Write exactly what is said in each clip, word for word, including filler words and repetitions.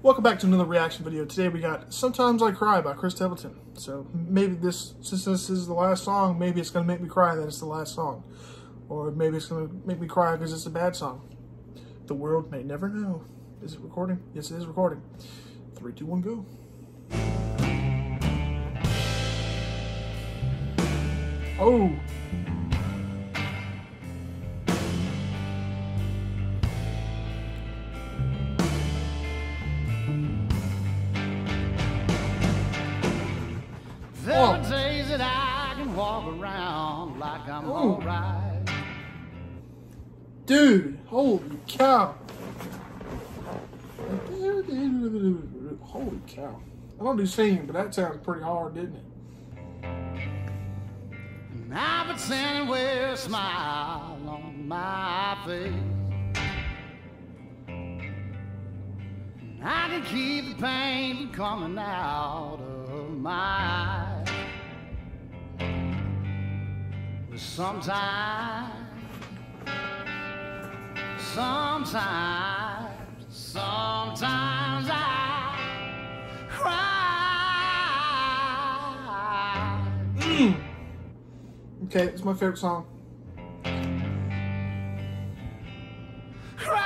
Welcome back to another reaction video. Today we got Sometimes I Cry by Stapleton. So maybe this, since this is the last song, maybe it's going to make me cry that it's the last song. Or maybe it's going to make me cry because it's a bad song. The world may never know. Is it recording? Yes, it is recording. Three, two, one, go. Oh! There are days that I can walk around like I'm alright. Dude, holy cow. Holy cow. I don't do singing, but that sounds pretty hard, didn't it? And I pretend with a smile on my face. And I can keep the pain from coming out of my eyes. But sometimes, sometimes, sometimes I cry. Mm. Okay, it's my favorite song. Cry.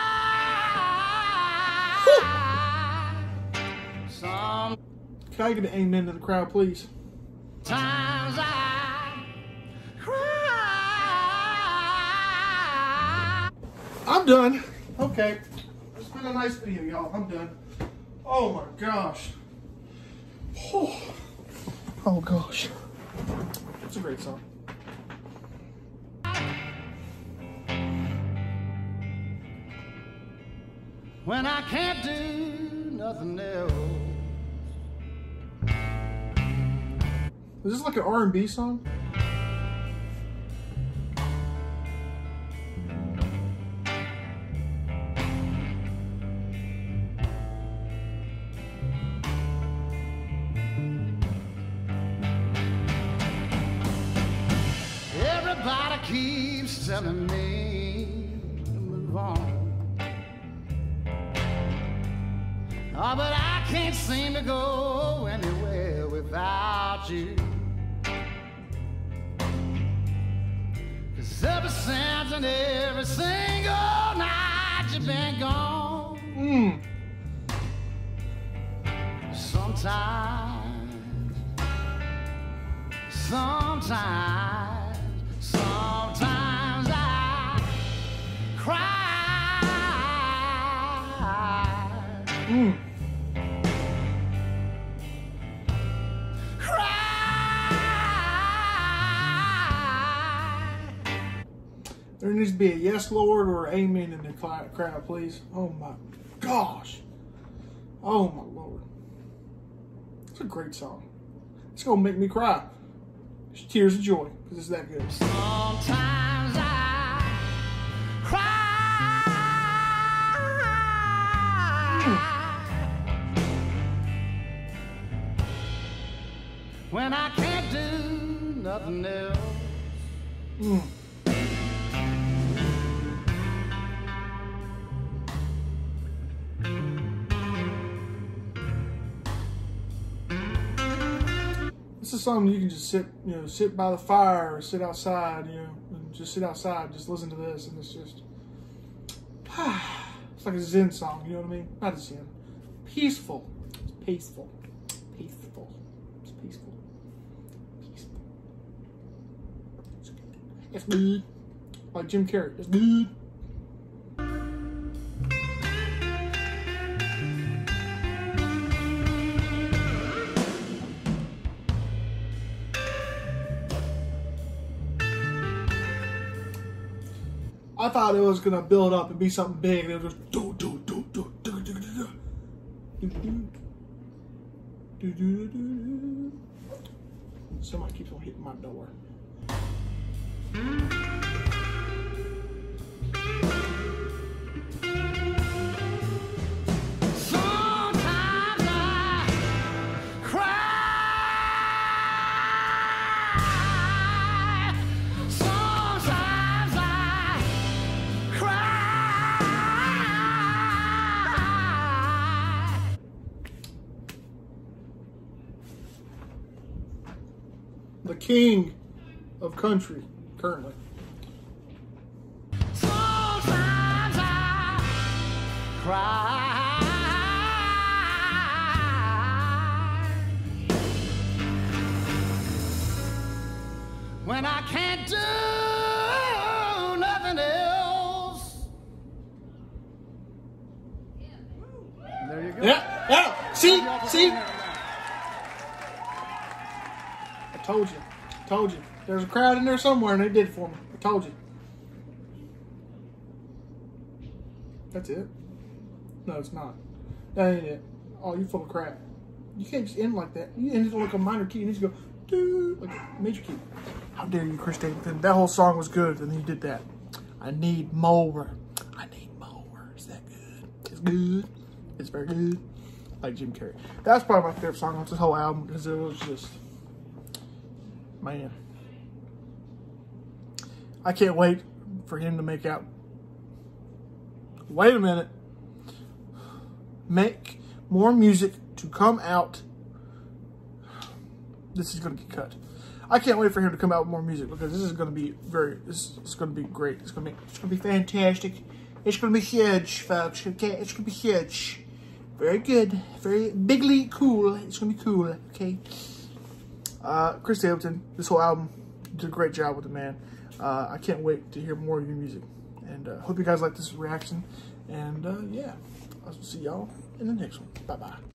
Some Can I get an amen to the crowd, please? Times I cry. I'm done. Okay. It's been a nice video, y'all. I'm done. Oh my gosh. Oh, oh gosh. It's a great song. When I can't do nothing else. Is this like an R and B song? Everybody keeps telling me to move on. Oh, but I can't seem to go anywhere without you. 'Cause ever since and every single night you've been gone. Mm. Sometimes, sometimes, sometimes I cry. Mm. There needs to be a yes, Lord, or an amen in the crowd, please. Oh my gosh. Oh my Lord. It's a great song. It's going to make me cry. It's tears of joy because it's that good. Sometimes I cry. Mm. When I can't do nothing else. Mm. It's a song you can just sit, you know, sit by the fire or sit outside, you know, and just sit outside, just listen to this, and it's just, it's like a Zen song, you know what I mean? Not a Zen. Peaceful. It's peaceful. Peaceful. It's peaceful. Peaceful. It's good. It's good. Like Jim Carrey. It's good. I thought it was gonna build up and be something big, and it was just do do do do do do do do do do do do. Somebody keeps on hitting my door. Sometimes I cry. Sometimes I cry. king of country currently. Sometimes I cry when I can't do nothing else. There you go. Yeah, yeah. See, see. I told you, told you. There's a crowd in there somewhere, and they did it for me. I told you. That's it. No, it's not. That ain't it. Oh, you're full of crap. You can't just end like that. You end it like a minor key. You need to go, doo, like a major key. How dare you, Chris Stapleton? That whole song was good, and then you did that. I need more. I need more. Is that good? It's good. It's very good. Like Jim Carrey. That's probably my favorite song on this whole album because it was just, man. I can't wait for him to make out. Wait a minute. Make more music to come out. This is going to get cut. I can't wait for him to come out with more music because this is going to be very, this is going to be great. It's going to be, it's going to be fantastic. It's going to be huge, folks. Okay, it's going to be huge. Very good. Very bigly cool. It's going to be cool. Okay. Uh, Chris Stapleton, this whole album, did a great job with it, man. Uh, I can't wait to hear more of your music. And uh, hope you guys like this reaction. And uh, yeah, I'll see y'all in the next one. Bye-bye.